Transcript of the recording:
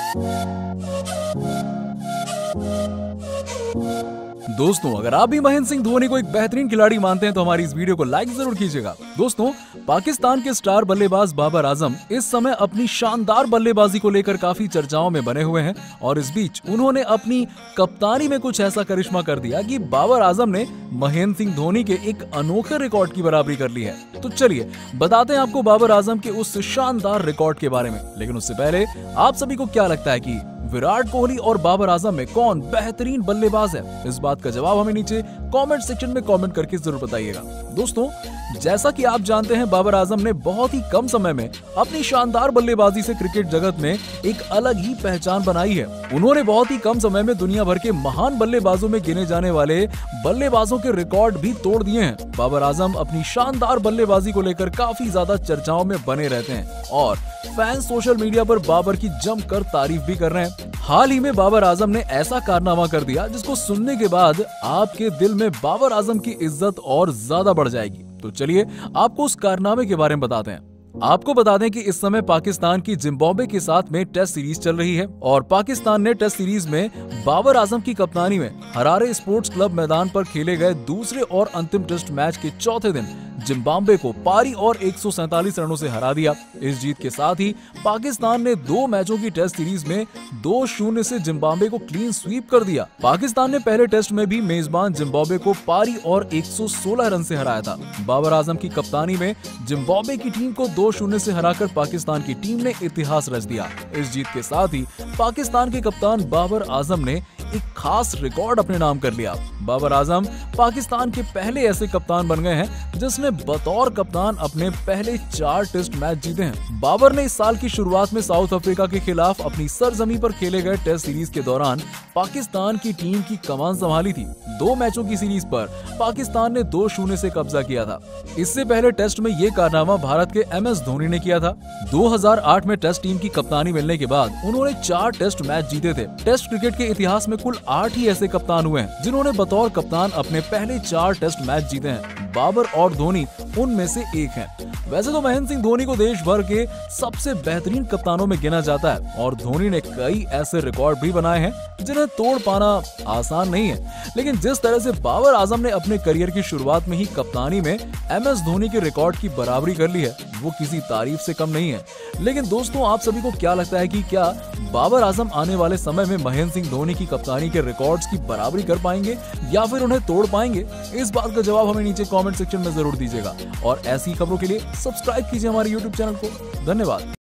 दोस्तों, अगर आप भी महेंद्र सिंह धोनी को एक बेहतरीन खिलाड़ी मानते हैं तो हमारी इस वीडियो को लाइक जरूर कीजिएगा। दोस्तों, पाकिस्तान के स्टार बल्लेबाज बाबर आजम इस समय अपनी शानदार बल्लेबाजी को लेकर काफी चर्चाओं में बने हुए हैं और इस बीच उन्होंने अपनी कप्तानी में कुछ ऐसा करिश्मा कर दिया कि बाबर आजम ने महेंद्र सिंह धोनी के एक अनोखे रिकॉर्ड की बराबरी कर ली है। तो चलिए बताते हैं आपको बाबर आजम के उस शानदार रिकॉर्ड के बारे में। लेकिन उससे पहले आप सभी को क्या लगता है कि विराट कोहली और बाबर आजम में कौन बेहतरीन बल्लेबाज है? इस बात का जवाब हमें नीचे कमेंट सेक्शन में कमेंट करके जरूर बताइएगा। दोस्तों, जैसा कि आप जानते हैं, बाबर आजम ने बहुत ही कम समय में अपनी शानदार बल्लेबाजी से क्रिकेट जगत में एक अलग ही पहचान बनाई है। उन्होंने बहुत ही कम समय में दुनिया भर के महान बल्लेबाजों में गिने जाने वाले बल्लेबाजों के रिकॉर्ड भी तोड़ दिए हैं। बाबर आजम अपनी शानदार बल्लेबाजी को लेकर काफी ज्यादा चर्चाओं में बने रहते हैं और फैंस सोशल मीडिया पर बाबर की जमकर तारीफ भी कर रहे हैं। हाल ही में बाबर आजम ने ऐसा कारनामा कर दिया जिसको सुनने के बाद आपके दिल में बाबर आजम की इज्जत और ज्यादा बढ़ जाएगी। तो चलिए आपको उस कारनामे के बारे में बताते हैं। आपको बता दें कि इस समय पाकिस्तान की जिम्बाब्वे के साथ में टेस्ट सीरीज चल रही है और पाकिस्तान ने टेस्ट सीरीज में बाबर आजम की कप्तानी में हरारे स्पोर्ट्स क्लब मैदान पर खेले गए दूसरे और अंतिम टेस्ट मैच के चौथे दिन जिम्बाब्वे को पारी और 147 रनों से हरा दिया। इस जीत के साथ ही पाकिस्तान ने 2 मैचों की टेस्ट सीरीज में 2-0 से जिम्बाब्वे को क्लीन स्वीप कर दिया। पाकिस्तान ने पहले टेस्ट में भी मेजबान जिम्बाब्वे को पारी और 116 रन से हराया था। बाबर आजम की कप्तानी में जिम्बाब्वे की टीम को 2-0 से हराकर पाकिस्तान की टीम ने इतिहास रच दिया। इस जीत के साथ ही पाकिस्तान के कप्तान बाबर आजम ने एक खास रिकॉर्ड अपने नाम कर लिया। बाबर आजम पाकिस्तान के पहले ऐसे कप्तान बन गए हैं जिसने बतौर कप्तान अपने पहले 4 टेस्ट मैच जीते हैं। बाबर ने इस साल की शुरुआत में साउथ अफ्रीका के खिलाफ अपनी सरजमी पर खेले गए टेस्ट सीरीज के दौरान पाकिस्तान की टीम की कमान संभाली थी। 2 मैचों की सीरीज पर पाकिस्तान ने 2-0 से कब्जा किया था। इससे पहले टेस्ट में ये कारनामा भारत के MS धोनी ने किया था। 2008 में टेस्ट टीम की कप्तानी मिलने के बाद उन्होंने 4 टेस्ट मैच जीते थे। टेस्ट क्रिकेट के इतिहास में कुल 8 ही ऐसे कप्तान हुए हैं जिन्होंने बतौर कप्तान अपने पहले 4 टेस्ट मैच जीते हैं। बाबर और धोनी उनमें से एक हैं। वैसे तो महेंद्र सिंह धोनी को देश भर के सबसे बेहतरीन कप्तानों में गिना जाता है और धोनी ने कई ऐसे रिकॉर्ड भी बनाए हैं जिन्हें तोड़ पाना आसान नहीं है। लेकिन जिस तरह से बाबर आजम ने अपने करियर की शुरुआत में ही कप्तानी में MS धोनी के रिकॉर्ड की बराबरी कर ली है, वो किसी तारीफ से कम नहीं है। लेकिन दोस्तों, आप सभी को क्या लगता है कि क्या बाबर आजम आने वाले समय में महेंद्र सिंह धोनी की कप्तानी के रिकॉर्ड्स की बराबरी कर पाएंगे या फिर उन्हें तोड़ पाएंगे? इस बात का जवाब हमें नीचे कमेंट सेक्शन में जरूर दीजिएगा और ऐसी खबरों के लिए सब्सक्राइब कीजिए हमारे YouTube चैनल को। धन्यवाद।